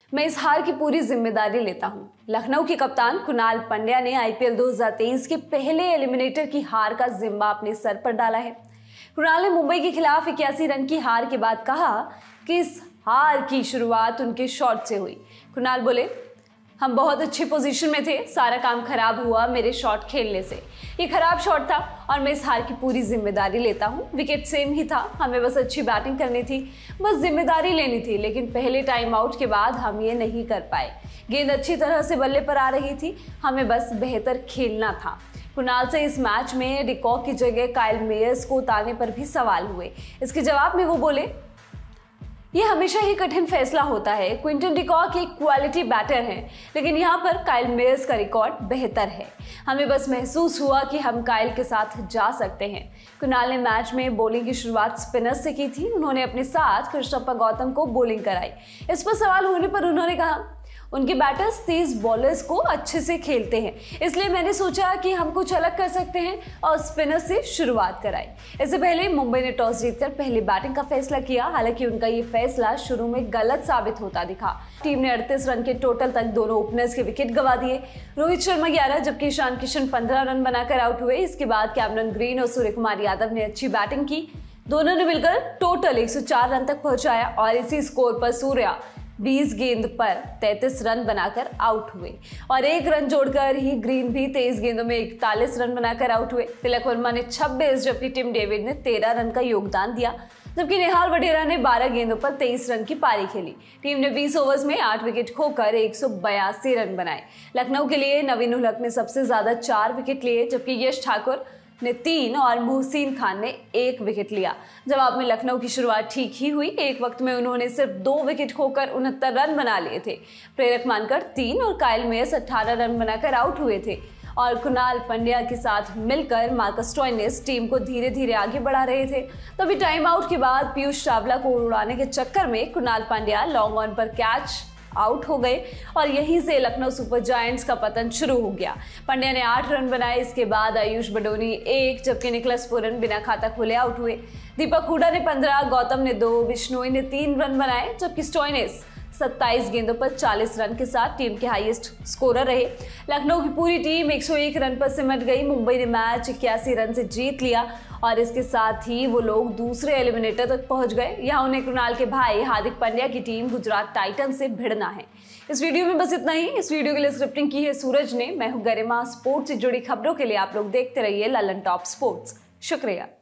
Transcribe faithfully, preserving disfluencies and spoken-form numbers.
मैं इस हार की पूरी जिम्मेदारी लेता हूं। लखनऊ के कप्तान कुणाल पांड्या ने आईपीएल दो हज़ार तेईस के पहले एलिमिनेटर की हार का जिम्मा अपने सर पर डाला है। कुणाल ने मुंबई के खिलाफ इक्यासी रन की हार के बाद कहा कि इस हार की शुरुआत उनके शॉट से हुई। कुणाल बोले, हम बहुत अच्छी पोजीशन में थे, सारा काम खराब हुआ मेरे शॉट खेलने से। ये खराब शॉट था और मैं इस हार की पूरी जिम्मेदारी लेता हूँ। विकेट सेम ही था, हमें बस अच्छी बैटिंग करनी थी, बस जिम्मेदारी लेनी थी, लेकिन पहले टाइम आउट के बाद हम ये नहीं कर पाए। गेंद अच्छी तरह से बल्ले पर आ रही थी, हमें बस बेहतर खेलना था। कुणाल से इस मैच में डिकॉक की जगह काइल मेयर्स को उतारने पर भी सवाल हुए। इसके जवाब में वो बोले, ये हमेशा ही कठिन फैसला होता है। क्विंटन डिकॉक एक क्वालिटी बैटर हैं, लेकिन यहाँ पर काइल मेयर्स का रिकॉर्ड बेहतर है। हमें बस महसूस हुआ कि हम काइल के साथ जा सकते हैं। कुणाल ने मैच में बॉलिंग की शुरुआत स्पिनर्स से की थी। उन्होंने अपने साथ कृष्णप्पा गौतम को बॉलिंग कराई। इस पर सवाल होने पर उन्होंने कहा, उनके बैटर्स तेज बॉलर्स को अच्छे से खेलते हैं, इसलिए मैंने सोचा कि हम कुछ अलग कर सकते हैं और स्पिनर से शुरुआत कराई। इससे पहले मुंबई ने टॉस जीतकर पहले बैटिंग का फैसला किया। हालांकि उनका ये फैसला शुरू में गलत साबित होता दिखा। टीम ने अड़तीस रन के टोटल तक दोनों ओपनर्स के विकेट गंवा दिए। रोहित शर्मा ग्यारह जबकि ईशान किशन पंद्रह रन बनाकर आउट हुए। इसके बाद कैमरन ग्रीन और सूर्य कुमार यादव ने अच्छी बैटिंग की। दोनों ने मिलकर टोटल एक सौ चार रन तक पहुंचाया और इसी स्कोर पर सूर्या बीस गेंद पर तैंतीस रन बनाकर आउट हुए और एक रन जोड़कर ही ग्रीन भी तेईस गेंदों में इकतालीस रन बनाकर आउट हुए। तिलक वर्मा ने छब्बीस जबकि टिम डेविड ने तेरह रन का योगदान दिया, जबकि नेहाल वडेरा ने बारह गेंदों पर तेईस रन की पारी खेली। टीम ने बीस ओवर्स में आठ विकेट खोकर एक सौ बयासी रन बनाए। लखनऊ के लिए नवीन उल हक ने सबसे ज्यादा चार विकेट लिए, जबकि यश ठाकुर ने तीन और मोहसिन खान ने एक विकेट लिया। जवाब में लखनऊ की शुरुआत ठीक ही हुई। एक वक्त में उन्होंने सिर्फ दो विकेट खोकर उनहत्तर रन बना लिए थे। प्रेरक मानकर तीन और काइल मेयर्स अठारह रन बनाकर आउट हुए थे और कुणाल पांड्या के साथ मिलकर मार्कस स्टोइनिस टीम को धीरे धीरे आगे बढ़ा रहे थे। तभी टाइम आउट के बाद पीयूष चावला को उड़ाने के चक्कर में कुणाल पांड्या लॉन्ग ऑन पर कैच आउट हो गए और यहीं से लखनऊ सुपर जायंट्स का पतन शुरू हो गया। पांड्या ने आठ रन बनाए। इसके बाद आयुष बडोनी एक जबकि निकलस पुरन बिना खाता खोले आउट हुए। दीपक हुडा ने पंद्रह, गौतम ने दो, बिश्नोई ने तीन रन बनाए, जबकि स्टोइनिस सत्ताईस गेंदों पर चालीस रन के साथ टीम के हाईएस्ट स्कोरर रहे। लखनऊ की पूरी टीम एक सौ एक रन पर सिमट गई। मुंबई ने मैच इक्यासी रन से जीत लिया और इसके साथ ही वो लोग दूसरे एलिमिनेटर तक पहुंच गए। यहाँ उन्हें कुणाल के भाई हार्दिक पांड्या की टीम गुजरात टाइटंस से भिड़ना है। इस वीडियो में बस इतना ही। इस वीडियो के लिए स्क्रिप्टिंग की है सूरज ने। मैं हूं गरिमा। स्पोर्ट्स से जुड़ी खबरों के लिए आप लोग देखते रहिए ललन टॉप स्पोर्ट्स। शुक्रिया।